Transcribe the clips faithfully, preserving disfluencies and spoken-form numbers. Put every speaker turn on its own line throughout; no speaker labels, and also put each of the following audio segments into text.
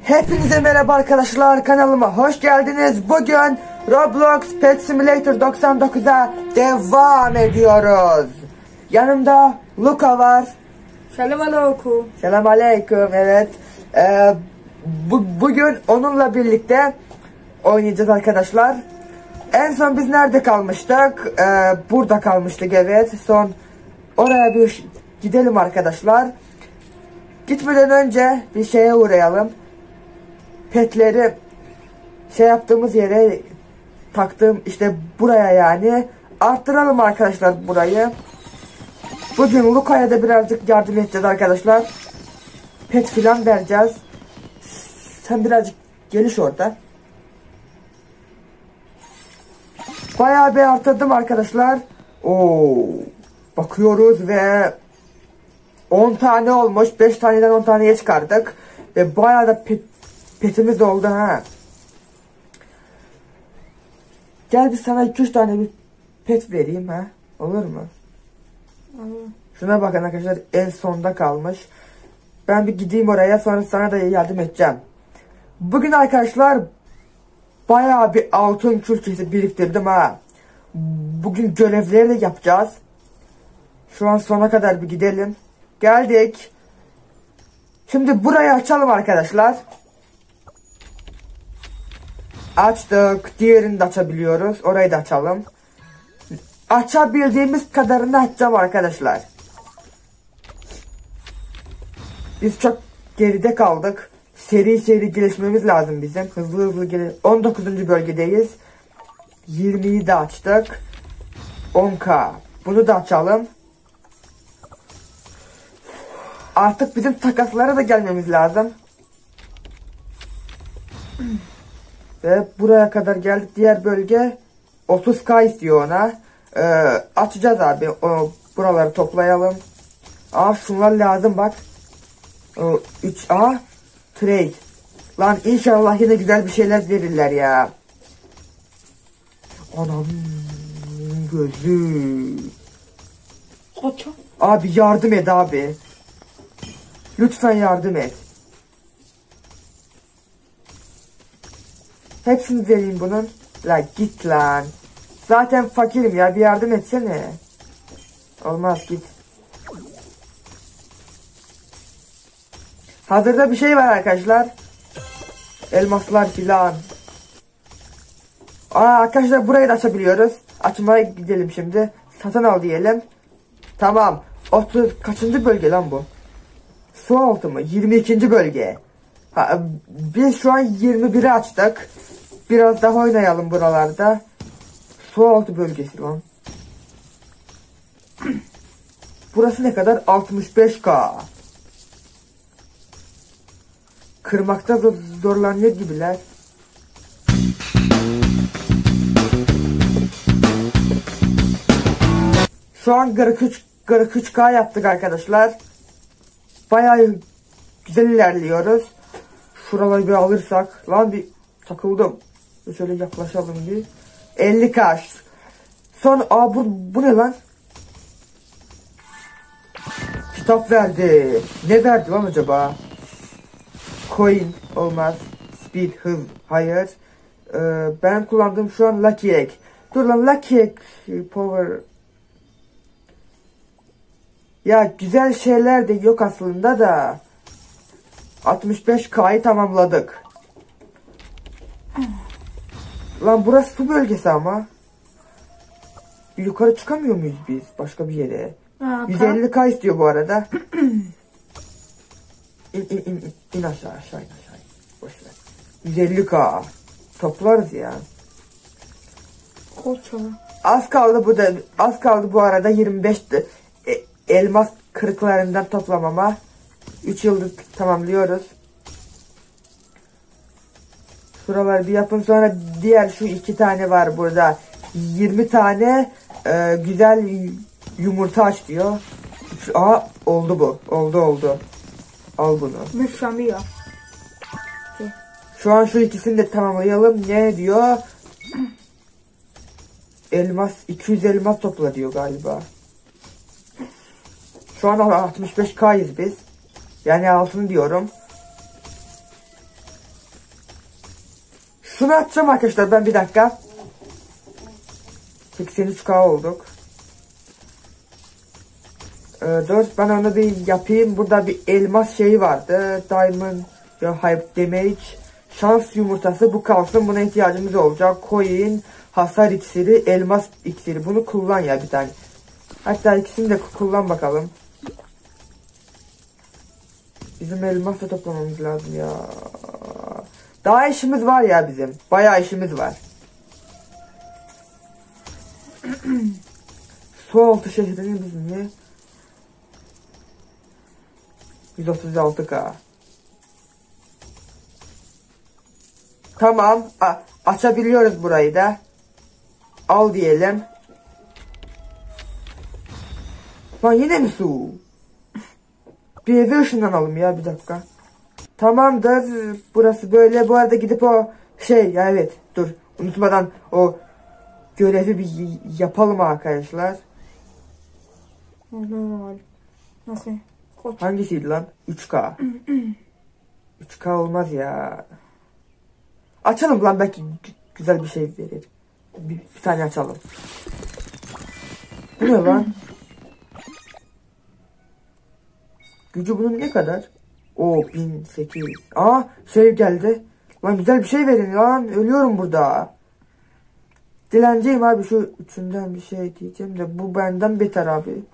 Hepinize merhaba arkadaşlar, kanalıma hoş geldiniz. Bugün Roblox Pet Simulator doksan dokuza devam ediyoruz. Yanımda Luka var.
Selam aleyküm.
Selam aleyküm, evet. Ee, bu, bugün onunla birlikte oynayacağız arkadaşlar. En son biz nerede kalmıştık? Ee, burada kalmıştık, evet. Son oraya bir gidelim arkadaşlar. Gitmeden önce bir şeye uğrayalım. Petleri şey yaptığımız yere taktığım işte buraya yani arttıralım arkadaşlar burayı. Bugün Luka'ya da birazcık yardım edeceğiz arkadaşlar. Pet filan vereceğiz. Sen birazcık geliş orada. Bayağı bir arttırdım arkadaşlar. Oo, bakıyoruz ve on tane olmuş. beş taneden on taneye çıkardık. Ve bayağı da pet, petimiz oldu ha. Gel bir sana iki üç tane bir pet vereyim ha. Olur mu?
Olur.
Şuna bakın arkadaşlar, en sonda kalmış. Ben bir gideyim oraya, sonra sana da yardım edeceğim. Bugün arkadaşlar bayağı bir altın külçesi biriktirdim ha. Bugün görevleri de yapacağız. Şu an sona kadar bir gidelim. Geldik. Şimdi burayı açalım arkadaşlar. Açtık. Diğerini de açabiliyoruz. Orayı da açalım. Açabildiğimiz kadarını açacağım arkadaşlar. Biz çok geride kaldık. Seri seri gelişmemiz lazım bizim. Hızlı hızlı gel. on dokuzuncu bölgedeyiz. yirmiyi de açtık. on K. Bunu da açalım. Artık bizim takaslara da gelmemiz lazım. Ve buraya kadar geldik. Diğer bölge otuz K istiyor ona. Ee, açacağız abi. O, buraları toplayalım. Aa, şunlar lazım bak. O, üç A trade. Lan inşallah yine güzel bir şeyler verirler ya. Anam gözü.
Kaça?
Abi yardım et abi. Lütfen yardım et. Hepsini vereyim bunun. La git lan. Zaten fakirim ya, bir yardım etsene. Olmaz, git. Hazırda bir şey var arkadaşlar. Elmaslar filan. Aa arkadaşlar, burayı da açabiliyoruz. Açmaya gidelim şimdi. Satın al diyelim. Tamam. otuz kaçıncı bölge lan bu? Su altı mı? yirmi ikinci bölge. Ha, biz şu an yirmi biri açtık. Biraz daha oynayalım buralarda. Su altı bölgesi lan. Burası ne kadar? altmış beş K. Kırmakta zorlanıyor gibiler. Şu an kırk üç K yaptık arkadaşlar. Bayağı güzel ilerliyoruz. Şuraları bir alırsak. Lan bir takıldım. Şöyle yaklaşalım bir. elli K. Son aa bu, bu ne lan? Kitap verdi. Ne verdi lan acaba? Coin olmaz. Speed, hız, hayır. Ee, ben kullandığım şu an Lucky Egg. Dur lan, Lucky Egg Power. Ya güzel şeyler de yok aslında da. altmış beş K'yı tamamladık. Lan burası su bölgesi ama. Bir yukarı çıkamıyor muyuz biz başka bir yere?
Ha,
yüz elli K istiyor bu arada. in, in, in, in, in aşağı aşağı in aşağı. Boşver. yüz elli K. Toplarız ya.
Kaça?
Az kaldı bu da, az kaldı bu arada yirmi beş e, elmas kırıklarından toplamama. üç yıldır tamamlıyoruz. Şuraları bir yapın, sonra diğer şu iki tane var burada. yirmi tane e, güzel yumurta aç diyor. Aa oldu bu. Oldu oldu. Al bunu.
Müşamiya.
Şu an şu ikisini de tamamlayalım. Ne diyor? Elmas, iki yüz elmas topla diyor galiba. Şu an altmış beş K'yız biz. Yani altın diyorum. Şunu açacağım arkadaşlar ben bir dakika. seksen üç K olduk. Ee, dur ben onu bir yapayım. Burada bir elmas şeyi vardı. Diamond ya hype damage. Şans yumurtası bu kalsın. Buna ihtiyacımız olacak. Coin, hasar iksiri, elmas iksiri. Bunu kullan ya bir tane. Hatta ikisini de kullan bakalım. Bizim elmas da toplamamız lazım ya. Daha işimiz var ya bizim. Bayağı işimiz var. Su altı şehrinin bizim niye? yüz otuz altı K. Tamam. A açabiliyoruz burayı da. Al diyelim. Lan yine mi su? Bir eve ışınlanalım ya bir dakika. Tamamdır. Burası böyle. Bu arada gidip o şey ya evet dur. Unutmadan o görevi bir yapalım arkadaşlar.
Nasıl?
Hangisiydi lan? üç K. üç K olmaz ya. Açalım lan belki güzel bir şey verir. Bir, bir tane açalım. Bu ne lan? Gücü bunun ne kadar? O bin sekiz yüz. Aa şey geldi. Lan güzel bir şey verin lan. Ölüyorum burada. Dilenciyim abi şu üçünden bir şey diyeceğim de bu benden beter abi.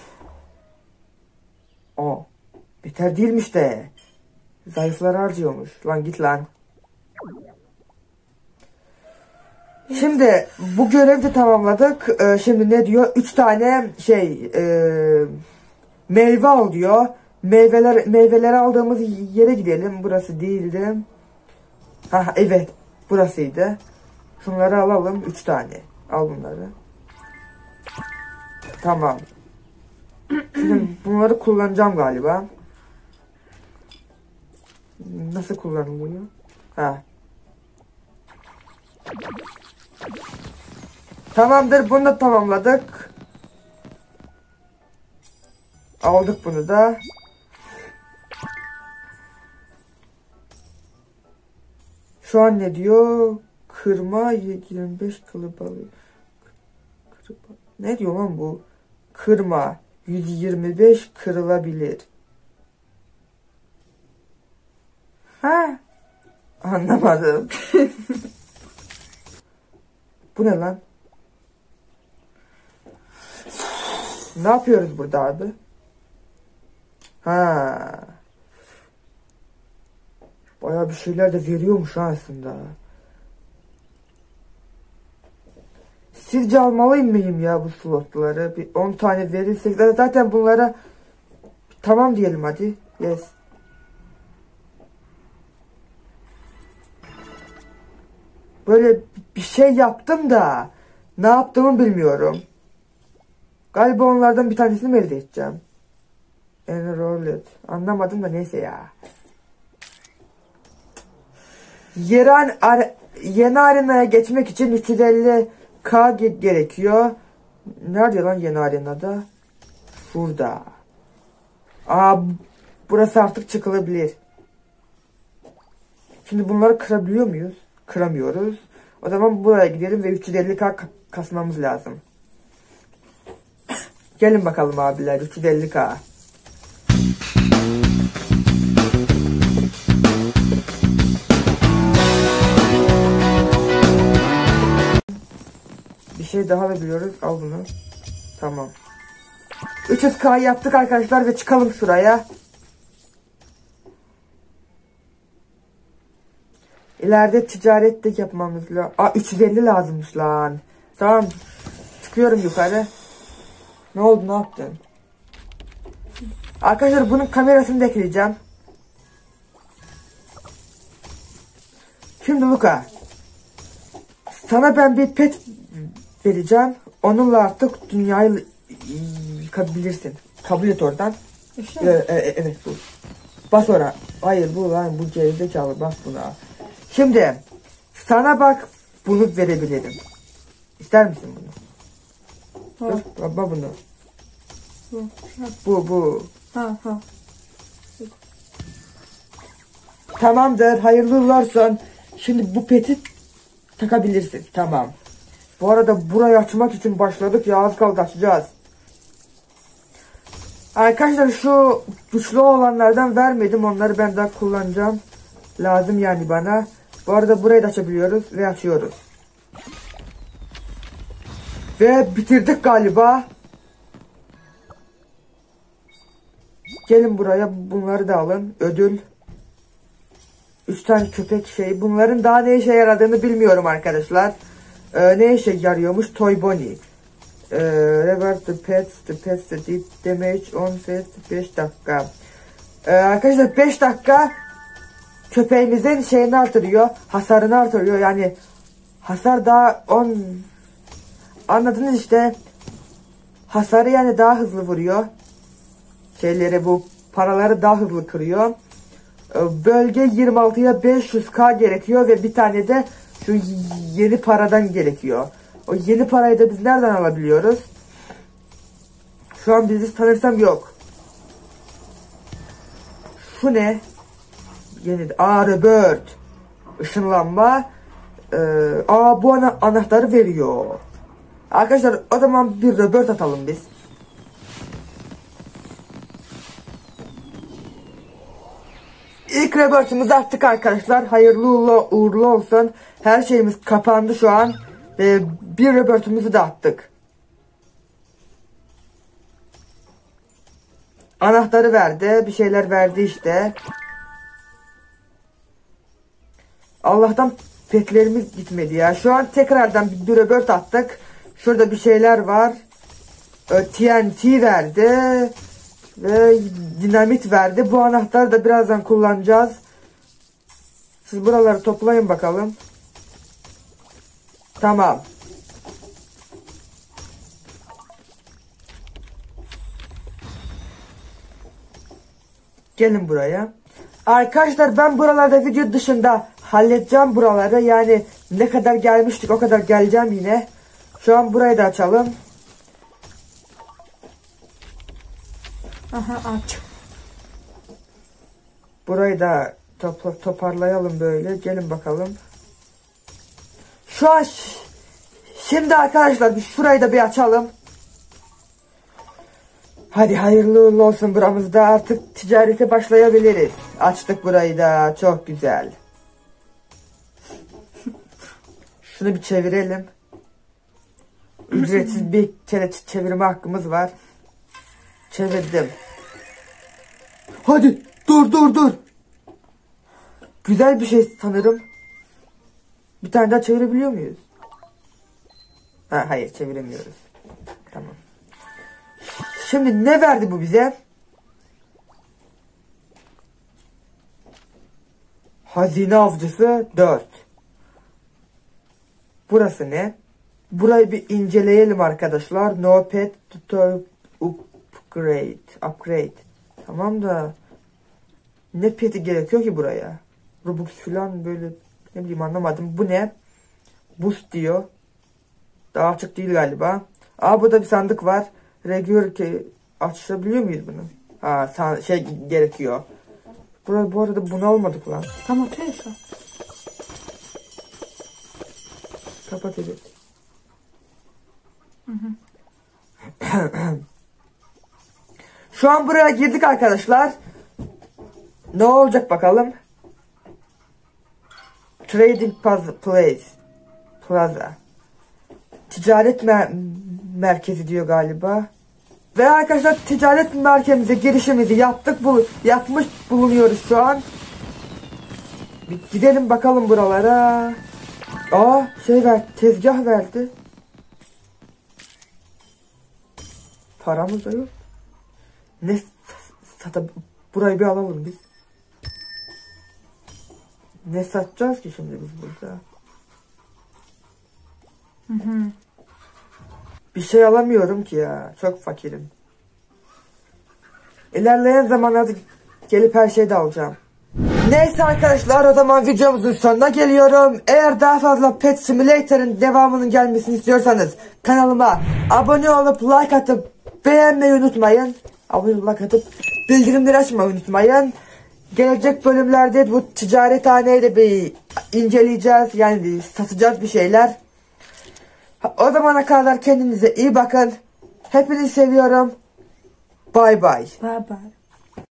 Aa beter değilmiş de. Zayıfları harcıyormuş. Lan git lan. Şimdi bu görevi de tamamladık. Ee, şimdi ne diyor? üç tane şey e, meyve al diyor. Meyveler meyveleri aldığımız yere gidelim. Burası değildi. Ha evet, burasıydı. Şunları alalım, üç tane. Al bunları. Tamam. Şimdi bunları kullanacağım galiba. Nasıl kullanılıyor? Ha. Tamamdır, bunu da tamamladık. Aldık bunu da. Şu an ne diyor? Kırma yirmi beş kalıp alıyor. Ne diyor lan bu? Kırma yüz yirmi beş kırılabilir. Ha? Anlamadım. Bu ne lan? Ne yapıyoruz burada abi? Ha. Bayağı bir şeyler de veriyormuş aslında. Sizce almalıyım mıyım ya bu slotları? Bir on tane verirsek zaten bunlara tamam diyelim hadi. Yes. Böyle bir şey yaptım da ne yaptığımı bilmiyorum. Galiba onlardan bir tanesini mi elde edeceğim? Enrolled. Anlamadım da neyse ya. Yeni, are yeni arenaya geçmek için üç yüz elli K gerekiyor. Nerede lan yeni arenada? Şurada. Aa, burası artık çıkılabilir. Şimdi bunları kırabiliyor muyuz? Kıramıyoruz. O zaman buraya gidelim ve üç yüz elli K kasmamız lazım. Gelin bakalım abiler, üç yüz elli K. Bir şey daha veriyoruz. Al bunu. Tamam. üç yüz K yaptık arkadaşlar ve çıkalım şuraya. İleride ticaret de yapmamız lazım. Aa üç yüz elli lazımmış lan. Tamam. Çıkıyorum yukarı. Ne oldu, ne yaptın? Arkadaşlar bunun kamerasını da ekleyeceğim. Şimdi Luka. Sana ben bir pet vereceğim. Onunla artık dünyayı yıkabilirsin. Kabul et oradan.
İşte.
Ee, e, evet bu. Bas ona. Hayır bu lan, bu gerizekalı, bas buna. Şimdi sana bak bunu verebilirim. İster misin bunu?
Ha.
Dur, baba bunu.
Bu.
Bu bu.
Ha ha.
Tamamdır, hayırlı uğurlu olsun. Şimdi bu peti takabilirsin. Tamam. Bu arada burayı açmak için başladık ya, az kaldı açacağız. Arkadaşlar şu güçlü olanlardan vermedim, onları ben daha kullanacağım. Lazım yani bana. Bu arada burayı da açabiliyoruz ve açıyoruz. Ve bitirdik galiba. Gelin buraya, bunları da alın. Ödül. Üç tane köpek şey. Bunların daha ne işe yaradığını bilmiyorum arkadaşlar. Ee, ne işe yarıyormuş? Toy Bonnie. Ee, revert the pets, the pets the deep damage on set beş dakika. Ee, arkadaşlar beş dakika köpeğimizin şeyini artırıyor. Hasarını artırıyor. Yani hasar daha on, anladınız işte. Hasarı yani daha hızlı vuruyor. Şeyleri, bu paraları daha hızlı kırıyor. Bölge yirmi altıya beş yüz K gerekiyor ve bir tane de şu yeni paradan gerekiyor. O yeni parayı da biz nereden alabiliyoruz? Şu an bizi sanırsam yok. Şu ne? Yeni aa Rebirth. Işınlanma. Ee, aa bu ana anahtarı veriyor. Arkadaşlar o zaman bir Rebirth atalım biz. İlk Rebirth'ımızı attık arkadaşlar. Hayırlı uğurlu olsun. Her şeyimiz kapandı şu an. Ve bir Rebirth'ımızı da attık. Anahtarı verdi. Bir şeyler verdi işte. Allah'tan petlerimiz gitmedi ya. Şu an tekrardan bir Rebirth attık. Şurada bir şeyler var. T N T verdi. Ve dinamit verdi. Bu anahtarı da birazdan kullanacağız. Siz buraları toplayın bakalım. Tamam. Gelin buraya. Arkadaşlar ben buralarda video dışında halledeceğim buraları. Yani ne kadar gelmiştik o kadar geleceğim yine. Şu an burayı da açalım.
Aha aç.
Burayı da topla, toparlayalım böyle. Gelin bakalım. Şu an şimdi arkadaşlar bir şurayı da bir açalım. Hadi hayırlı uğurlu olsun buramızda, artık ticarete başlayabiliriz. Açtık burayı da, çok güzel. Şunu bir çevirelim. Ücretsiz bir kere çevirme hakkımız var. Çevirdim. Hadi dur dur dur. Güzel bir şey sanırım. Bir tane daha çevirebiliyor muyuz? Ha, hayır çeviremiyoruz. Tamam. Şimdi ne verdi bu bize? Hazine avcısı dört. Burası ne? Burayı bir inceleyelim arkadaşlar. No pet to upgrade. Upgrade. Tamam da ne peti gerekiyor ki buraya? Robux falan böyle, ne bileyim, anlamadım. Bu ne? Boost diyor. Daha açık değil galiba. Aa burada bir sandık var. Regular ki açabiliyor muyuz bunu? Ha şey gerekiyor. Buraya bu arada bunu almadık lan.
Tamam teyze.
Kapat edin.
Hı hı.
Şu an buraya girdik arkadaşlar. Ne olacak bakalım. Trading Place. Plaza. Ticaret mer merkezi diyor galiba. Ve arkadaşlar ticaret merkezimize girişimizi yaptık. Bu yapmış bulunuyoruz şu an. Bir gidelim bakalım buralara. Aa şey ver, tezgah verdi. Paramız da yok. Ne sata, burayı bir alalım biz. Ne satacağız ki şimdi biz burada?
Hı hı.
Bir şey alamıyorum ki ya. Çok fakirim. İlerleyen zamanlarda gelip her şeyi de alacağım. Neyse arkadaşlar, o zaman videomuzun sonuna geliyorum. Eğer daha fazla Pet Simulator'ın devamının gelmesini istiyorsanız kanalıma abone olup like atıp beğenmeyi unutmayın. Abone olup like atıp bildirimleri açmayı unutmayın. Gelecek bölümlerde bu ticarethaneye de bir inceleyeceğiz. Yani satacağız bir şeyler. O zamana kadar kendinize iyi bakın. Hepinizi seviyorum. Bye bye.
Bye bye.